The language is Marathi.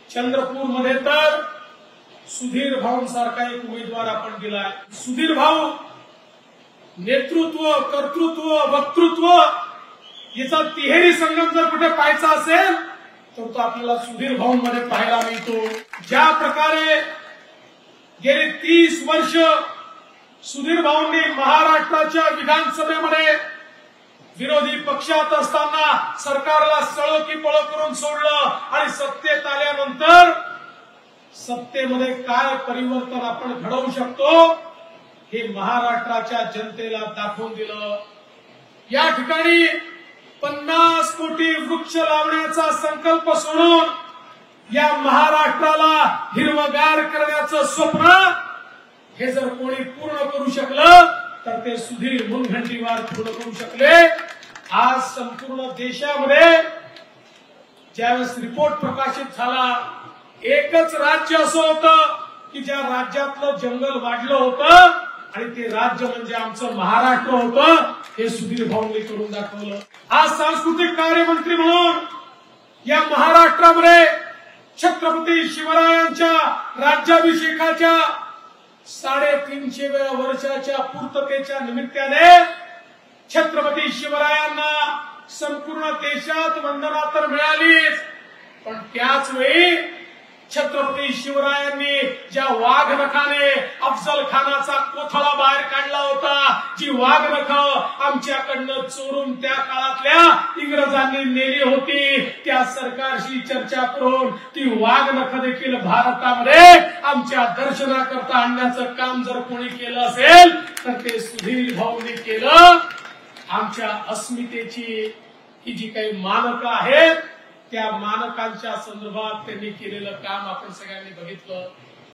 चंद्रपूर मध्ये तर सुधीर भाऊंसारखा एक उमेदवार आपण दिलाय। सुधीर भाऊ नेतृत्व, कर्तृत्व, वक्तृत्व याचा तिहेरी संगम जर कुठे पाहायचा असेल तर तो आपल्याला सुधीर भाऊंमध्ये पाहायला मिळतो। ज्या प्रकारे गेली 30 वर्ष सुधीर भाऊंनी महाराष्ट्राच्या विधानसभेमध्ये विरोधी पक्षात असताना सरकारला सळो की पळो करून सोडलं आणि सत्तेत आल्यानंतर सत्तेमध्ये काय परिवर्तन आपण घडवू शकतो हे महाराष्ट्राच्या जनतेला दाखवून दिलं। या ठिकाणी 50 कोटी वृक्ष लावण्याचा संकल्प सोडून या महाराष्ट्राला हिरवगार करण्याचं स्वप्न हे जर कोणी पूर्ण करू शकलं तर ते सुधीर मुनगंटीवार पूर्ण करू शकले। आज संपूर्ण देशामध्ये ज्यावेळेस रिपोर्ट प्रकाशित झाला, एकच राज्य असं होतं की ज्या राज्यातलं जंगल वाढलं होतं आणि ते राज्य म्हणजे आमचं महाराष्ट्र होतं। हे सुधीर भाऊंनी करून दाखवलं। आज सांस्कृतिक कार्यमंत्री म्हणून या महाराष्ट्रामध्ये छत्रपती शिवरायांच्या राज्याभिषेकाच्या 350व्या वर्षाच्या पूर्ततेच्या निमित्ताने छत्रपती शिवरायांना संपूर्ण देशात वंदना तर मिळालीच, पण त्याच वेळी छत्रपती शिवरायांनी ज्या वाघनखाने अफजल खानाचा कोथळा बाहेर काढला होता, जी वाघनख आमच्याकडनं चोरून त्या काळातल्या इंग्रजांनी नेली होती, त्या सरकारशी चर्चा करून ती वाघनख देखील भारतामध्ये आमच्या दर्शनाकरता आणण्याचं काम जर कोणी केलं असेल तर ते सुधीर भाऊंनी केलं। आमच्या अस्मितेची ही जी काही मानकं आहेत त्या मानकांच्या संदर्भात त्यांनी केलेलं काम आपण सगळ्यांनी बघितलं।